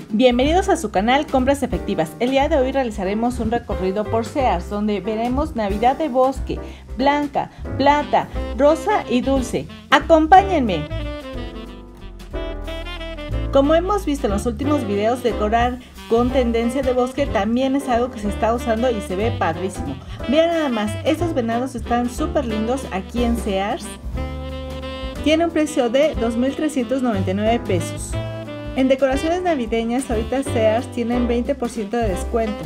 Bienvenidos a su canal Compras Efectivas. El día de hoy realizaremos un recorrido por Sears donde veremos Navidad de bosque, blanca, plata, rosa y dulce. ¡Acompáñenme! Como hemos visto en los últimos videos, decorar con tendencia de bosque también es algo que se está usando y se ve padrísimo. Vean nada más, estos venados están súper lindos aquí en Sears. Tiene un precio de 2,399 pesos. En decoraciones navideñas ahorita Sears tienen 20% de descuento.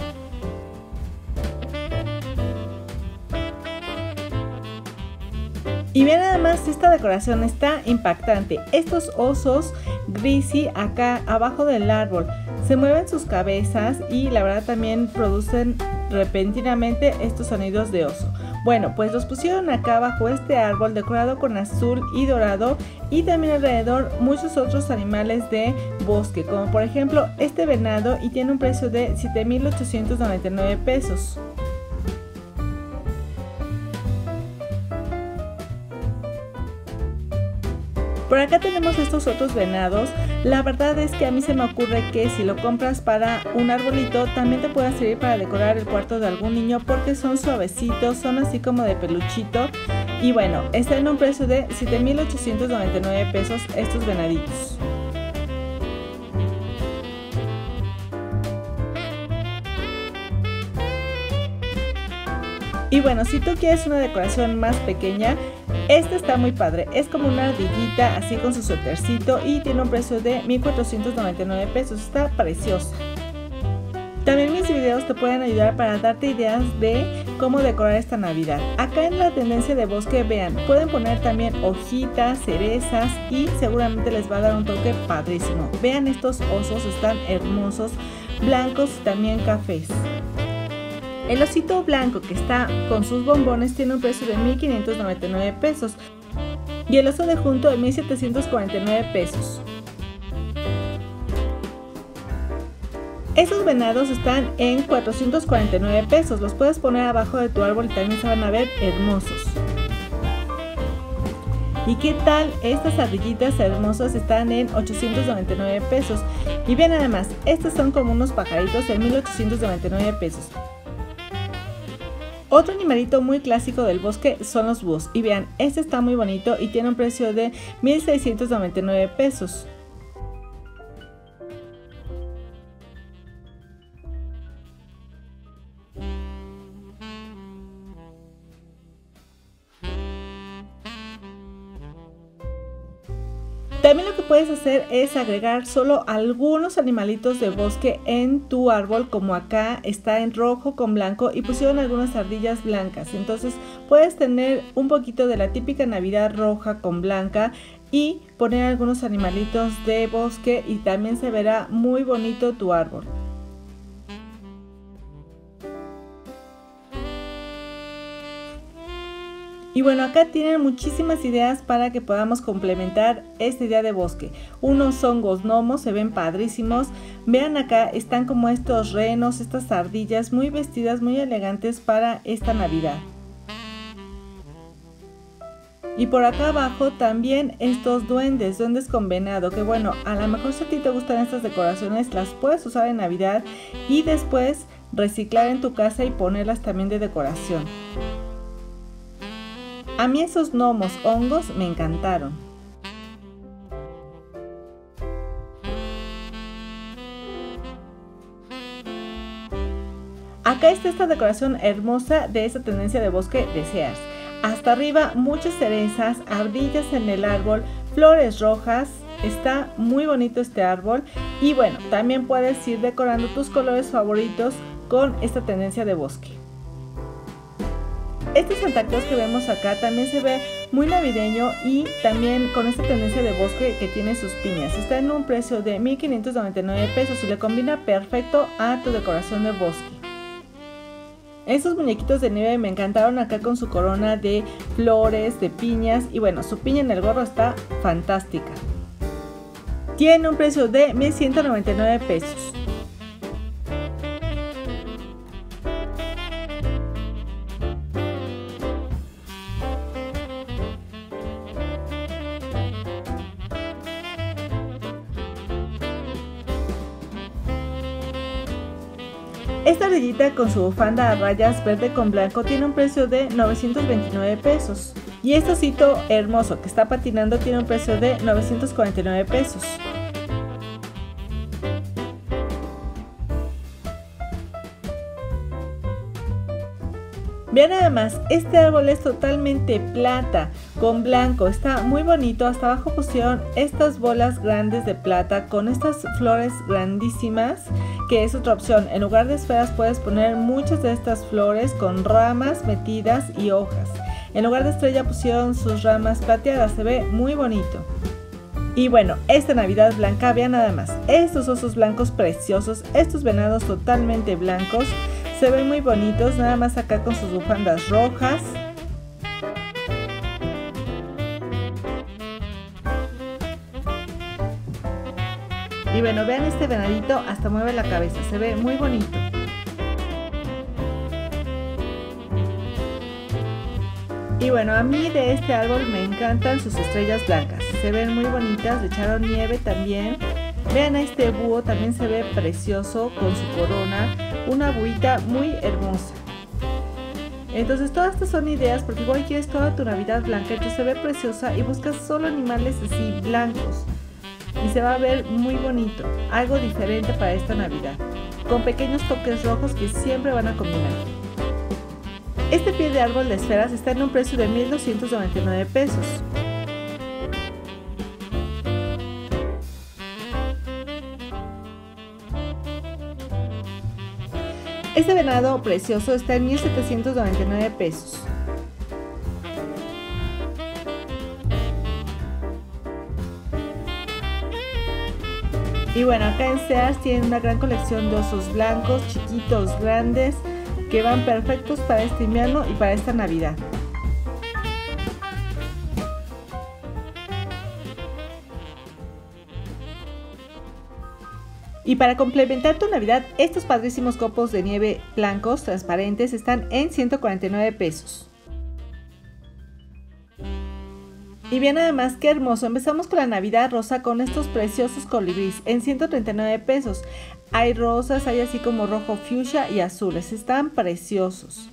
Y vean nada más, esta decoración está impactante. Estos osos Greasy acá abajo del árbol se mueven sus cabezas y la verdad también producen repentinamente estos sonidos de oso. Bueno, pues los pusieron acá bajo este árbol decorado con azul y dorado, y también alrededor muchos otros animales de bosque, como por ejemplo este venado, y tiene un precio de 7,899 pesos. Por acá tenemos estos otros venados. La verdad es que a mí se me ocurre que si lo compras para un arbolito también te puede servir para decorar el cuarto de algún niño, porque son suavecitos, son así como de peluchito. Y bueno, está en un precio de 7,899 pesos estos venaditos. Y bueno, si tú quieres una decoración más pequeña, esta está muy padre. Es como una ardillita así con su suétercito y tiene un precio de 1,499 pesos. Está preciosa. También mis videos te pueden ayudar para darte ideas de cómo decorar esta Navidad. Acá en la tendencia de bosque, vean, pueden poner también hojitas, cerezas y seguramente les va a dar un toque padrísimo. Vean, estos osos están hermosos, blancos y también cafés. El osito blanco que está con sus bombones tiene un precio de 1,599 pesos y el oso de junto de 1,749 pesos. Esos venados están en 449 pesos, los puedes poner abajo de tu árbol y también se van a ver hermosos. ¿Y qué tal? Estas ardillitas hermosas están en 899 pesos. Y vean nada más, estos son como unos pajaritos en 1,899 pesos. Otro animalito muy clásico del bosque son los búhos. Y vean, este está muy bonito y tiene un precio de 1,699 pesos. También lo que puedes hacer es agregar solo algunos animalitos de bosque en tu árbol, como acá está en rojo con blanco y pusieron algunas ardillas blancas. Entonces puedes tener un poquito de la típica Navidad roja con blanca y poner algunos animalitos de bosque y también se verá muy bonito tu árbol. Y bueno, acá tienen muchísimas ideas para que podamos complementar este día de bosque. Unos hongos gnomos se ven padrísimos. Vean acá, están como estos renos, estas ardillas muy vestidas, muy elegantes para esta Navidad. Y por acá abajo también estos duendes con venado, que bueno, a lo mejor si a ti te gustan estas decoraciones las puedes usar en Navidad y después reciclar en tu casa y ponerlas también de decoración. A mí esos gnomos hongos me encantaron. Acá está esta decoración hermosa de esta tendencia de bosque de Sears. Hasta arriba muchas cerezas, ardillas en el árbol, flores rojas. Está muy bonito este árbol. Y bueno, también puedes ir decorando tus colores favoritos con esta tendencia de bosque. Este Santa Claus que vemos acá también se ve muy navideño y también con esta tendencia de bosque que tiene sus piñas. Está en un precio de 1,599 pesos y le combina perfecto a tu decoración de bosque. Estos muñequitos de nieve me encantaron acá con su corona de flores, de piñas y bueno, su piña en el gorro está fantástica. Tiene un precio de 1,199 pesos. Esta ardillita con su bufanda a rayas verde con blanco tiene un precio de 929 pesos. Y este osito hermoso que está patinando tiene un precio de 949 pesos. Vean nada más, este árbol es totalmente plata con blanco, está muy bonito. Hasta abajo pusieron estas bolas grandes de plata con estas flores grandísimas, que es otra opción. En lugar de esferas puedes poner muchas de estas flores con ramas metidas y hojas. En lugar de estrella pusieron sus ramas plateadas, se ve muy bonito. Y bueno, esta Navidad blanca, vean nada más, estos osos blancos preciosos, estos venados totalmente blancos, se ven muy bonitos, nada más acá con sus bufandas rojas. Y bueno, vean este venadito, hasta mueve la cabeza, se ve muy bonito. Y bueno, a mí de este árbol me encantan sus estrellas blancas, se ven muy bonitas, le echaron nieve también. Vean a este búho, también se ve precioso con su corona, una buita muy hermosa. Entonces todas estas son ideas porque igual quieres toda tu Navidad blanca, entonces se ve preciosa y buscas solo animales así blancos y se va a ver muy bonito, algo diferente para esta Navidad, con pequeños toques rojos que siempre van a combinar. Este pie de árbol de esferas está en un precio de 1,299 pesos. Este venado precioso está en 1,799 pesos. Y bueno, acá en Sears tienen una gran colección de osos blancos, chiquitos, grandes, que van perfectos para este invierno y para esta Navidad. Y para complementar tu Navidad, estos padrísimos copos de nieve blancos transparentes están en 149 pesos. Y bien, además, qué hermoso. Empezamos con la Navidad rosa con estos preciosos colibríes en 139 pesos. Hay rosas, hay así como rojo fuchsia y azules. Están preciosos.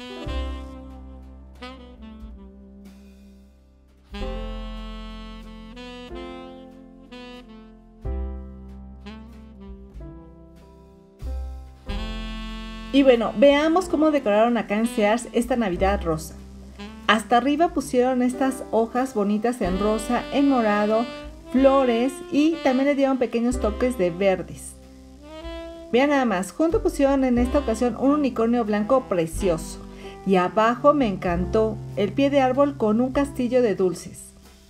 Y bueno, veamos cómo decoraron acá en Sears esta Navidad rosa. Hasta arriba pusieron estas hojas bonitas en rosa, en morado, flores y también le dieron pequeños toques de verdes. Vean nada más, junto pusieron en esta ocasión un unicornio blanco precioso. Y abajo me encantó el pie de árbol con un castillo de dulces.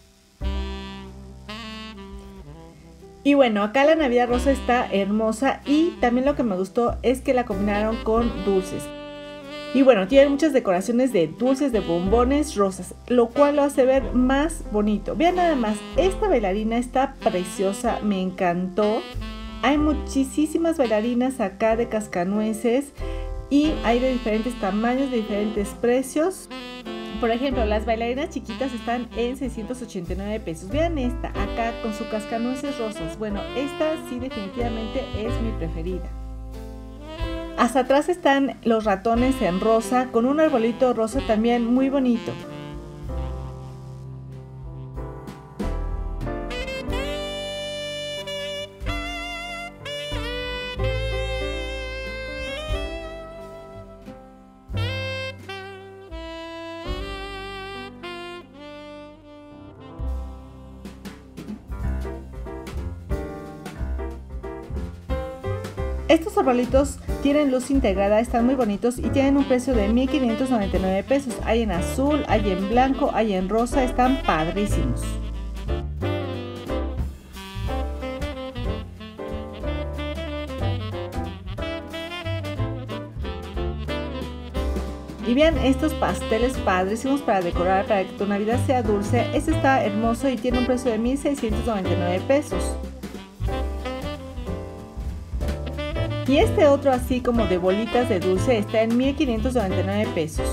Y bueno, acá la Navidad rosa está hermosa y también lo que me gustó es que la combinaron con dulces. Y bueno, tienen muchas decoraciones de dulces, de bombones rosas, lo cual lo hace ver más bonito. Vean nada más, esta bailarina está preciosa, me encantó. Hay muchísimas bailarinas acá de cascanueces y hay de diferentes tamaños, de diferentes precios. Por ejemplo, las bailarinas chiquitas están en 689 pesos. Vean esta, acá con su cascanueces rosas. Bueno, esta sí definitivamente es mi preferida. Hasta atrás están los ratones en rosa, con un arbolito rosa también muy bonito. Estos arbolitos tienen luz integrada, están muy bonitos y tienen un precio de 1,599 pesos. Hay en azul, hay en blanco, hay en rosa, están padrísimos. Y vean estos pasteles padrísimos para decorar, para que tu Navidad sea dulce. Este está hermoso y tiene un precio de 1,699 pesos. Y este otro así como de bolitas de dulce está en 1,599 pesos.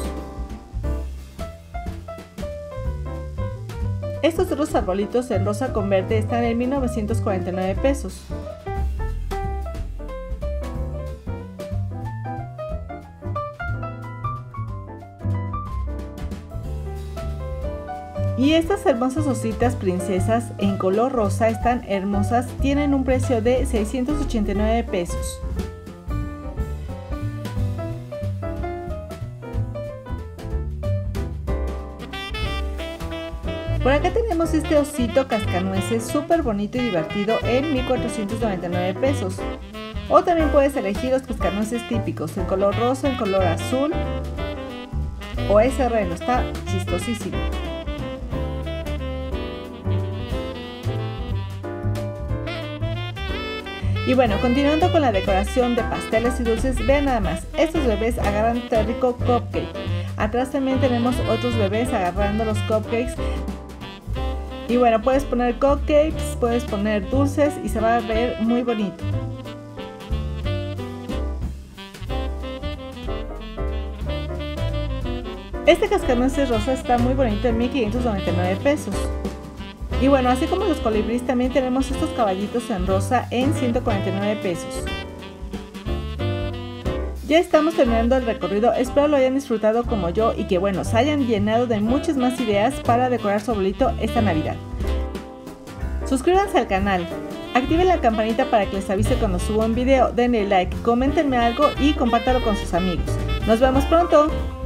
Estos otros arbolitos en rosa con verde están en 1,949 pesos. Y estas hermosas ositas princesas en color rosa están hermosas, tienen un precio de 689 pesos. Por acá tenemos este osito cascanueces súper bonito y divertido en 1499 pesos. O también puedes elegir los cascanueces típicos en color rosa, en color azul o ese reno, está chistosísimo. Y bueno, continuando con la decoración de pasteles y dulces, vean nada más, estos bebés agarran este rico cupcake. Atrás también tenemos otros bebés agarrando los cupcakes. Y bueno, puedes poner cupcakes, puedes poner dulces y se va a ver muy bonito. Este cascanueces rosa está muy bonito en 1599 pesos. Y bueno, así como los colibríes, también tenemos estos caballitos en rosa en 149 pesos. Ya estamos terminando el recorrido, espero lo hayan disfrutado como yo y que bueno, se hayan llenado de muchas más ideas para decorar su arbolito esta Navidad. Suscríbanse al canal, activen la campanita para que les avise cuando subo un video, denle like, coméntenme algo y compártalo con sus amigos. Nos vemos pronto.